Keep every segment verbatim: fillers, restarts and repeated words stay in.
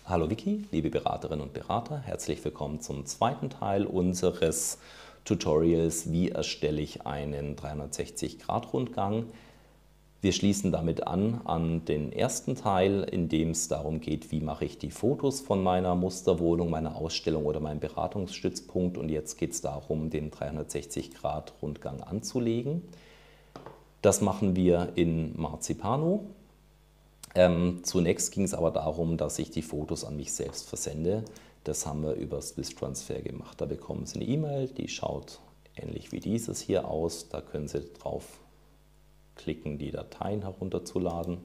Hallo Vicky, liebe Beraterinnen und Berater, herzlich willkommen zum zweiten Teil unseres Tutorials, wie erstelle ich einen dreihundertsechzig Grad Rundgang. Wir schließen damit an an den ersten Teil, in dem es darum geht, wie mache ich die Fotos von meiner Musterwohnung, meiner Ausstellung oder meinem Beratungsstützpunkt, und jetzt geht es darum, den dreihundertsechzig Grad Rundgang anzulegen. Das machen wir in Marzipano. Ähm, zunächst ging es aber darum, dass ich die Fotos an mich selbst versende. Das haben wir über Swiss Transfer gemacht. Da bekommen Sie eine E-Mail, die schaut ähnlich wie dieses hier aus. Da können Sie drauf klicken, die Dateien herunterzuladen.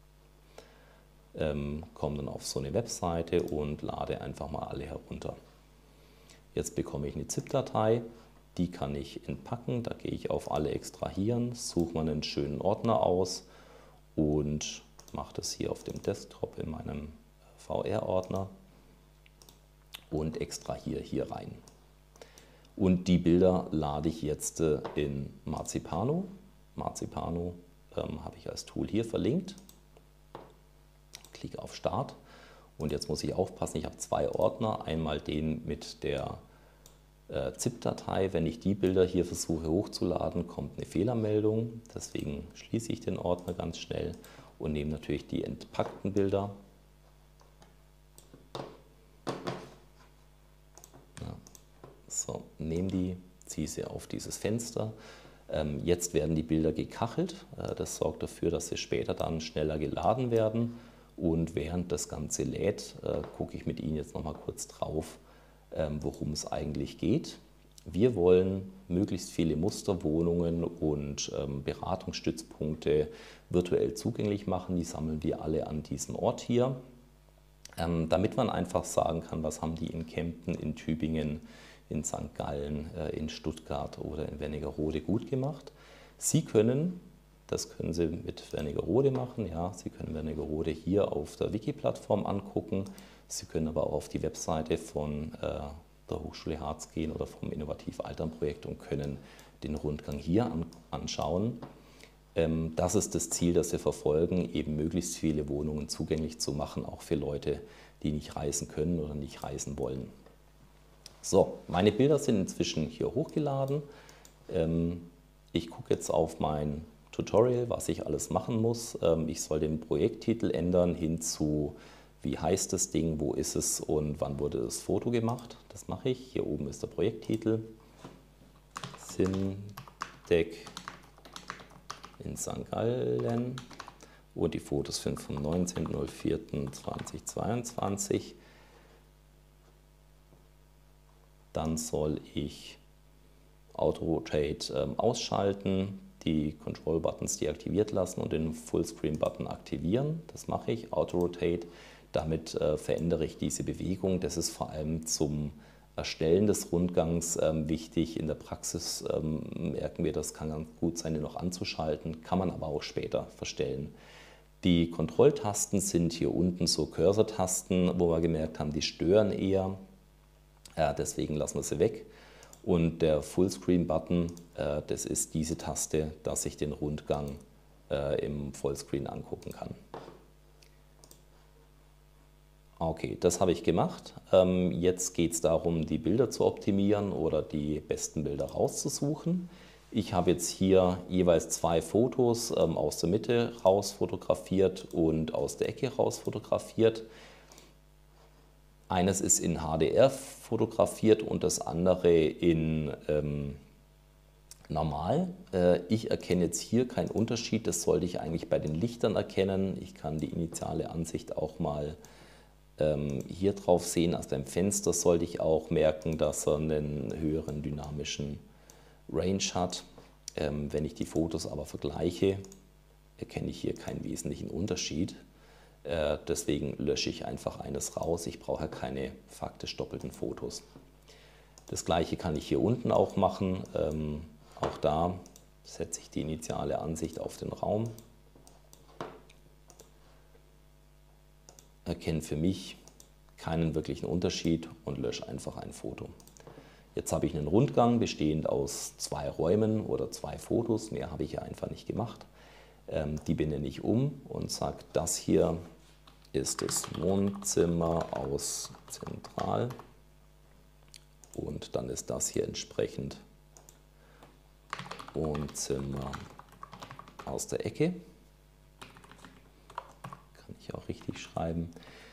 Ähm, komme dann auf so eine Webseite und lade einfach mal alle herunter. Jetzt bekomme ich eine ZIP-Datei, die kann ich entpacken. Da gehe ich auf alle extrahieren, suche mir einen schönen Ordner aus und mache das hier auf dem Desktop in meinem V R-Ordner und extrahiere hier rein. Und die Bilder lade ich jetzt in Marzipano. Marzipano ähm, habe ich als Tool hier verlinkt. Klicke auf Start und jetzt muss ich aufpassen, ich habe zwei Ordner. Einmal den mit der äh, ZIP-Datei. Wenn ich die Bilder hier versuche hochzuladen, kommt eine Fehlermeldung. Deswegen schließe ich den Ordner ganz schnell und nehme natürlich die entpackten Bilder. Ja. So, nehme die, ziehe sie auf dieses Fenster. Ähm, jetzt werden die Bilder gekachelt. Äh, das sorgt dafür, dass sie später dann schneller geladen werden. Und während das Ganze lädt, äh, gucke ich mit Ihnen jetzt noch mal kurz drauf, ähm, worum es eigentlich geht. Wir wollen möglichst viele Musterwohnungen und ähm, Beratungsstützpunkte virtuell zugänglich machen. Die sammeln wir alle an diesem Ort hier, ähm, damit man einfach sagen kann, was haben die in Kempten, in Tübingen, in Sankt Gallen, äh, in Stuttgart oder in Wernigerode gut gemacht. Sie können, das können Sie mit Wernigerode machen, ja, Sie können Wernigerode hier auf der Wiki-Plattform angucken. Sie können aber auch auf die Webseite von äh, der Hochschule Harz gehen oder vom Innovativ Altern Projekt und können den Rundgang hier an, anschauen. Ähm, das ist das Ziel, das wir verfolgen, eben möglichst viele Wohnungen zugänglich zu machen, auch für Leute, die nicht reisen können oder nicht reisen wollen. So, meine Bilder sind inzwischen hier hochgeladen. Ähm, ich gucke jetzt auf mein Tutorial, was ich alles machen muss. Ähm, ich soll den Projekttitel ändern hin zu wie heißt das Ding, wo ist es und wann wurde das Foto gemacht. Das mache ich. Hier oben ist der Projekttitel. Simdeck in Sankt Gallen und die Fotos sind vom neunzehnten vierten zweitausendzweiundzwanzig. Dann soll ich Auto-Rotate ähm, ausschalten, die Control-Buttons deaktiviert lassen und den Fullscreen-Button aktivieren. Das mache ich. Auto-Rotate. Damit äh, verändere ich diese Bewegung. Das ist vor allem zum Erstellen des Rundgangs ähm, wichtig. In der Praxis ähm, merken wir, das kann ganz gut sein, den noch anzuschalten, kann man aber auch später verstellen. Die Kontrolltasten sind hier unten so Cursor-Tasten, wo wir gemerkt haben, die stören eher. Äh, deswegen lassen wir sie weg. Und der Fullscreen-Button, äh, das ist diese Taste, dass ich den Rundgang äh, im Vollscreen angucken kann. Okay, das habe ich gemacht. Ähm, jetzt geht es darum, die Bilder zu optimieren oder die besten Bilder rauszusuchen. Ich habe jetzt hier jeweils zwei Fotos ähm, aus der Mitte raus fotografiert und aus der Ecke raus fotografiert. Eines ist in H D R fotografiert und das andere in ähm, normal. Äh, ich erkenne jetzt hier keinen Unterschied, das sollte ich eigentlich bei den Lichtern erkennen. Ich kann die initiale Ansicht auch mal hier drauf sehen, also beim Fenster sollte ich auch merken, dass er einen höheren dynamischen Range hat. Ähm, wenn ich die Fotos aber vergleiche, erkenne ich hier keinen wesentlichen Unterschied. Äh, deswegen lösche ich einfach eines raus. Ich brauche ja keine faktisch doppelten Fotos. Das gleiche kann ich hier unten auch machen. Ähm, auch da setze ich die initiale Ansicht auf den Raum. Erkenne für mich keinen wirklichen Unterschied und lösche einfach ein Foto. Jetzt habe ich einen Rundgang bestehend aus zwei Räumen oder zwei Fotos, mehr habe ich ja einfach nicht gemacht. Ähm, die benenne ich um und sage, das hier ist das Wohnzimmer aus zentral und dann ist das hier entsprechend Wohnzimmer aus der Ecke. Kann ich auch richtig schreiben.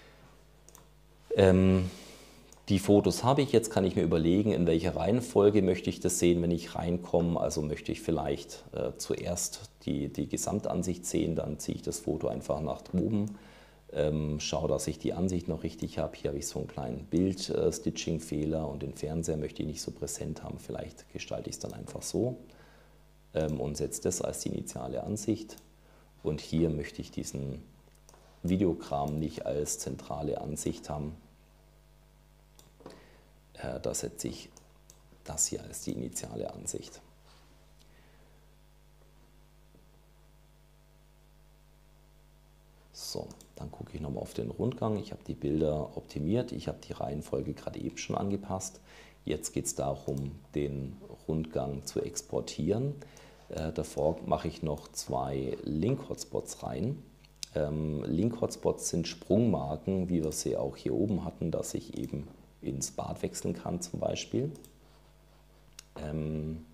Ähm, die Fotos habe ich, jetzt kann ich mir überlegen, in welcher Reihenfolge möchte ich das sehen, wenn ich reinkomme. Also möchte ich vielleicht äh, zuerst die, die Gesamtansicht sehen, dann ziehe ich das Foto einfach nach oben, ähm, schaue, dass ich die Ansicht noch richtig habe. Hier habe ich so einen kleinen Bild-Stitching-Fehler und den Fernseher möchte ich nicht so präsent haben. Vielleicht gestalte ich es dann einfach so ähm, und setze das als die initiale Ansicht. Und hier möchte ich diesen Videokram nicht als zentrale Ansicht haben. Da setze ich das hier als die initiale Ansicht. So, dann gucke ich nochmal auf den Rundgang. Ich habe die Bilder optimiert, ich habe die Reihenfolge gerade eben schon angepasst. Jetzt geht es darum, den Rundgang zu exportieren. Äh, davor mache ich noch zwei Link-Hotspots rein. Ähm, Link-Hotspots sind Sprungmarken, wie wir sie auch hier oben hatten, dass ich eben ins Bad wechseln kann zum Beispiel. Ähm,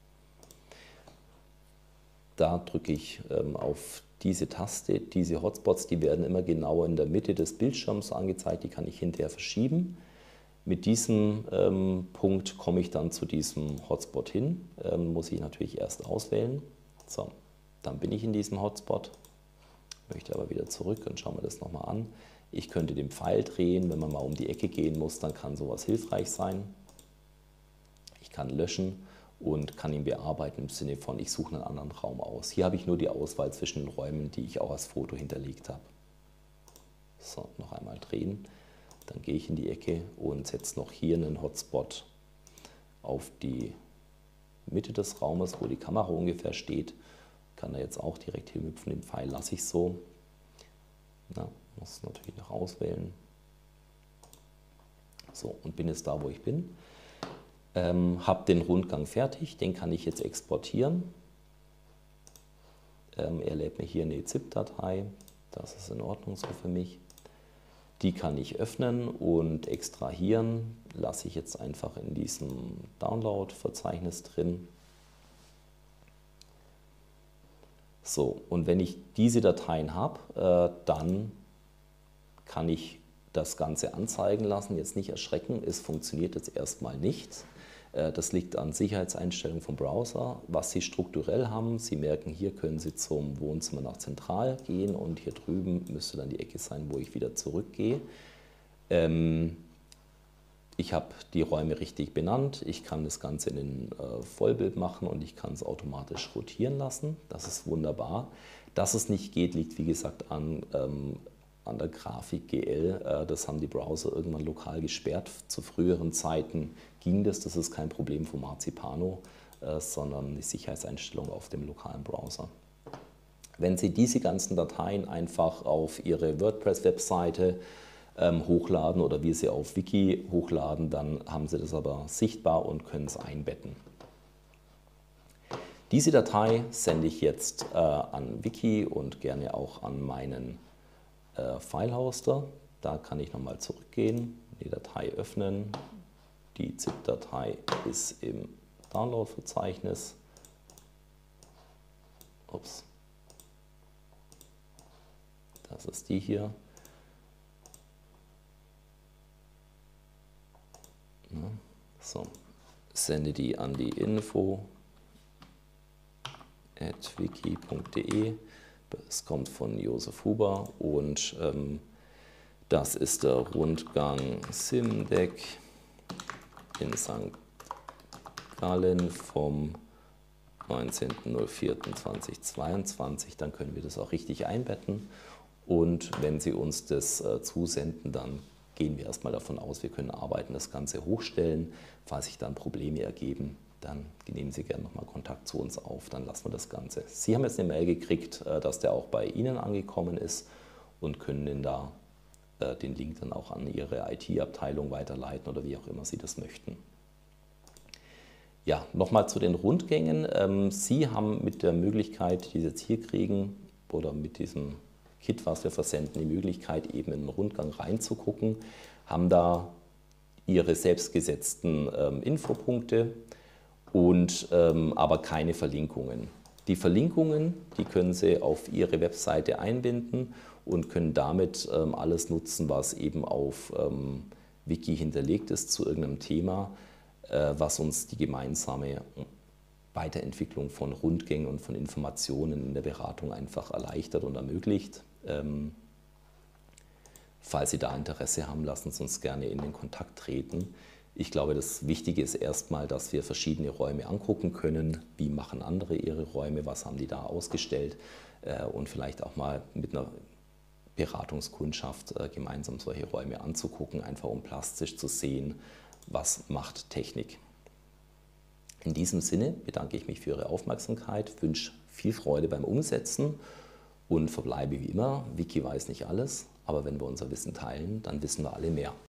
da drücke ich ähm, auf diese Taste. Diese Hotspots, die werden immer genau in der Mitte des Bildschirms angezeigt, die kann ich hinterher verschieben. Mit diesem ähm, Punkt komme ich dann zu diesem Hotspot hin, ähm, muss ich natürlich erst auswählen. So, dann bin ich in diesem Hotspot, möchte aber wieder zurück und schauen wir das nochmal an. Ich könnte den Pfeil drehen, wenn man mal um die Ecke gehen muss, dann kann sowas hilfreich sein. Ich kann löschen und kann ihn bearbeiten im Sinne von, ich suche einen anderen Raum aus. Hier habe ich nur die Auswahl zwischen den Räumen, die ich auch als Foto hinterlegt habe. So, noch einmal drehen, dann gehe ich in die Ecke und setze noch hier einen Hotspot auf die Mitte des Raumes, wo die Kamera ungefähr steht. Kann da jetzt auch direkt hinhüpfen, den Pfeil lasse ich so. Na, muss natürlich noch auswählen. So, und bin jetzt da, wo ich bin. Ähm, habe den Rundgang fertig, den kann ich jetzt exportieren. Ähm, er lädt mir hier eine ZIP-Datei, das ist in Ordnung so für mich. Die kann ich öffnen und extrahieren, lasse ich jetzt einfach in diesem Download-Verzeichnis drin. So, und wenn ich diese Dateien habe, äh, dann kann ich das Ganze anzeigen lassen. Jetzt nicht erschrecken, es funktioniert jetzt erstmal nicht. Äh, das liegt an Sicherheitseinstellungen vom Browser. Was Sie strukturell haben, Sie merken, hier können Sie zum Wohnzimmer nach Zentral gehen und hier drüben müsste dann die Ecke sein, wo ich wieder zurückgehe. Ähm, Ich habe die Räume richtig benannt, ich kann das Ganze in ein äh, Vollbild machen und ich kann es automatisch rotieren lassen. Das ist wunderbar. Dass es nicht geht, liegt wie gesagt an, ähm, an der Grafik G L. Äh, das haben die Browser irgendwann lokal gesperrt. Zu früheren Zeiten ging das, das ist kein Problem von Marzipano, äh, sondern die Sicherheitseinstellung auf dem lokalen Browser. Wenn Sie diese ganzen Dateien einfach auf Ihre WordPress-Webseite hochladen oder wir sie auf Wiki hochladen, dann haben Sie das aber sichtbar und können es einbetten. Diese Datei sende ich jetzt äh, an Wiki und gerne auch an meinen äh, File-Hoster. Da kann ich nochmal zurückgehen, die Datei öffnen. Die ZIP-Datei ist im Download-Verzeichnis. Ups. Das ist die hier. So, sende die an die info at wiki punkt de. Es kommt von Josef Huber und ähm, das ist der Rundgang Simdeck in Sankt Gallen vom neunzehnten vierten zweitausendzweiundzwanzig. Dann können wir das auch richtig einbetten und wenn Sie uns das äh, zusenden, dann gehen wir erstmal davon aus, wir können arbeiten, das Ganze hochstellen. Falls sich dann Probleme ergeben, dann nehmen Sie gerne nochmal Kontakt zu uns auf, dann lassen wir das Ganze. Sie haben jetzt eine Mail gekriegt, dass der auch bei Ihnen angekommen ist und können Ihnen da den Link dann auch an Ihre I T-Abteilung weiterleiten oder wie auch immer Sie das möchten. Ja, nochmal zu den Rundgängen. Sie haben mit der Möglichkeit, die Sie jetzt hier kriegen, oder mit diesem Kit, was wir versenden, die Möglichkeit, eben in den Rundgang reinzugucken, haben da ihre selbstgesetzten ähm, Infopunkte und ähm, aber keine Verlinkungen. Die Verlinkungen, die können Sie auf Ihre Webseite einbinden und können damit ähm, alles nutzen, was eben auf ähm, Wiki hinterlegt ist zu irgendeinem Thema, äh, was uns die gemeinsame Weiterentwicklung von Rundgängen und von Informationen in der Beratung einfach erleichtert und ermöglicht. Ähm, falls Sie da Interesse haben, lassen Sie uns gerne in den Kontakt treten. Ich glaube, das Wichtige ist erstmal, dass wir verschiedene Räume angucken können. Wie machen andere ihre Räume? Was haben die da ausgestellt? Äh, und vielleicht auch mal mit einer Beratungskundschaft äh, gemeinsam solche Räume anzugucken, einfach um plastisch zu sehen, was macht Technik. In diesem Sinne bedanke ich mich für Ihre Aufmerksamkeit, wünsche viel Freude beim Umsetzen und verbleibe wie immer, Wiki weiß nicht alles, aber wenn wir unser Wissen teilen, dann wissen wir alle mehr.